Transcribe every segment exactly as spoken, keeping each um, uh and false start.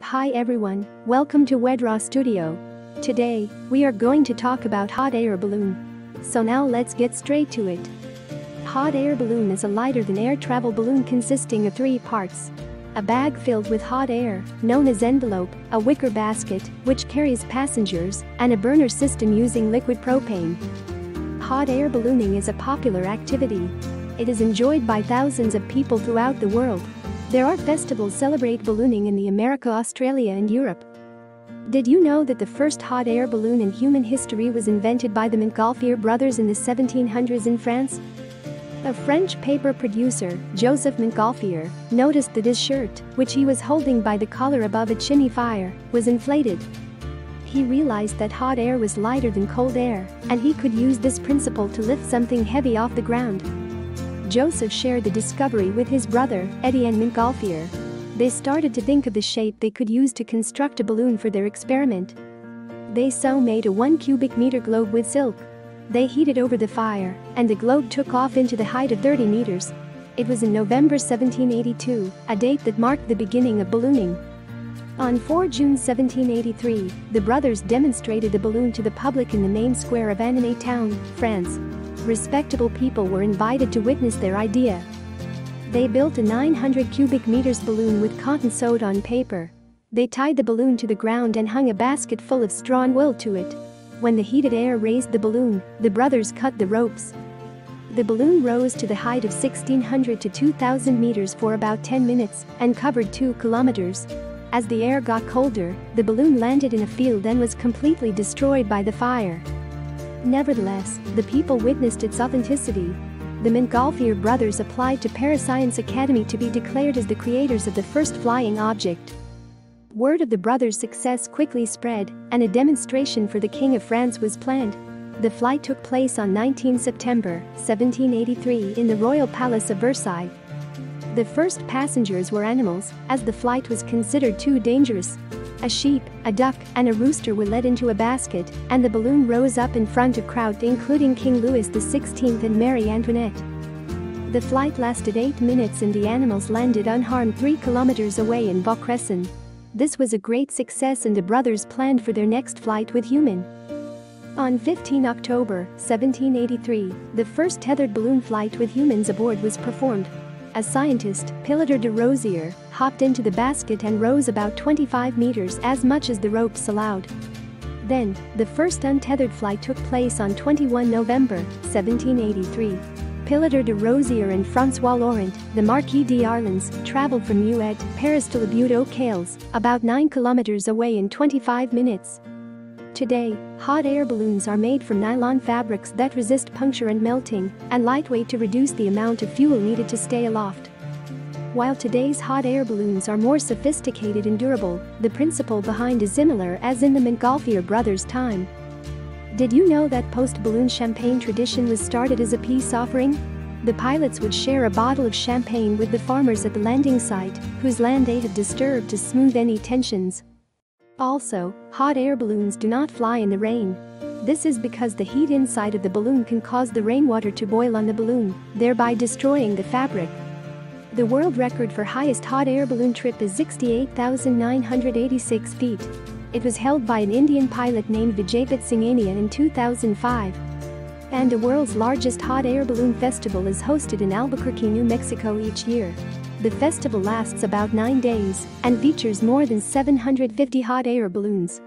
Hi everyone, welcome to Wedraw Studio. Today, we are going to talk about hot air balloon. So now let's get straight to it. Hot air balloon is a lighter than air travel balloon consisting of three parts. A bag filled with hot air, known as envelope, a wicker basket, which carries passengers, and a burner system using liquid propane. Hot air ballooning is a popular activity. It is enjoyed by thousands of people throughout the world. There are festivals celebrate ballooning in the America, Australia and Europe. Did you know that the first hot air balloon in human history was invented by the Montgolfier brothers in the seventeen hundreds in France? A French paper producer, Joseph Montgolfier, noticed that his shirt, which he was holding by the collar above a chimney fire, was inflated. He realized that hot air was lighter than cold air, and he could use this principle to lift something heavy off the ground. Joseph shared the discovery with his brother, Etienne Montgolfier. They started to think of the shape they could use to construct a balloon for their experiment. They so made a one cubic meter globe with silk. They heated over the fire, and the globe took off into the height of thirty meters. It was in November seventeen eighty-two, a date that marked the beginning of ballooning. On the fourth of June seventeen eighty-three, the brothers demonstrated the balloon to the public in the main square of Annonay town, France. Respectable people were invited to witness their idea. They built a nine hundred cubic meters balloon with cotton sewed on paper. They tied the balloon to the ground and hung a basket full of straw and wool to it. When the heated air raised the balloon, the brothers cut the ropes. The balloon rose to the height of sixteen hundred to two thousand meters for about ten minutes and covered two kilometers. As the air got colder, the balloon landed in a field and was completely destroyed by the fire. Nevertheless, the people witnessed its authenticity. The Montgolfier brothers applied to Paris Science Academy to be declared as the creators of the first flying object. Word of the brothers' success quickly spread, and a demonstration for the King of France was planned. The flight took place on the nineteenth of September, seventeen eighty-three in the Royal Palace of Versailles. The first passengers were animals, as the flight was considered too dangerous. A sheep, a duck, and a rooster were led into a basket, and the balloon rose up in front of crowd including King Louis the sixteenth and Marie Antoinette. The flight lasted eight minutes and the animals landed unharmed three kilometers away in Vaucresson. This was a great success and the brothers planned for their next flight with human. On the fifteenth of October, seventeen eighty-three, the first tethered balloon flight with humans aboard was performed. A scientist, Pilote de Rosier, hopped into the basket and rose about twenty-five meters, as much as the ropes allowed. Then, the first untethered flight took place on the twenty-first of November, seventeen eighty-three. Pilote de Rosier and François Laurent, the Marquis d'Arlans, traveled from Muet, Paris to Le But-aux-Cales, about nine kilometers away in twenty-five minutes. Today, hot air balloons are made from nylon fabrics that resist puncture and melting, and lightweight to reduce the amount of fuel needed to stay aloft. While today's hot air balloons are more sophisticated and durable, the principle behind is similar as in the Montgolfier brothers' time. Did you know that post-balloon champagne tradition was started as a peace offering? The pilots would share a bottle of champagne with the farmers at the landing site, whose land they had disturbed to smooth any tensions. Also, hot air balloons do not fly in the rain. This is because the heat inside of the balloon can cause the rainwater to boil on the balloon, thereby destroying the fabric. The world record for highest hot air balloon trip is sixty-eight thousand nine hundred eighty-six feet. It was held by an Indian pilot named Vijaypal Singhania in two thousand five. And the world's largest hot air balloon festival is hosted in Albuquerque, New Mexico each year. The festival lasts about nine days and features more than seven hundred fifty hot air balloons.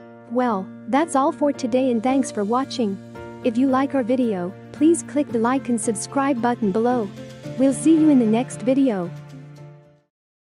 Well, that's all for today and thanks for watching. If you like our video, please click the like and subscribe button below. We'll see you in the next video.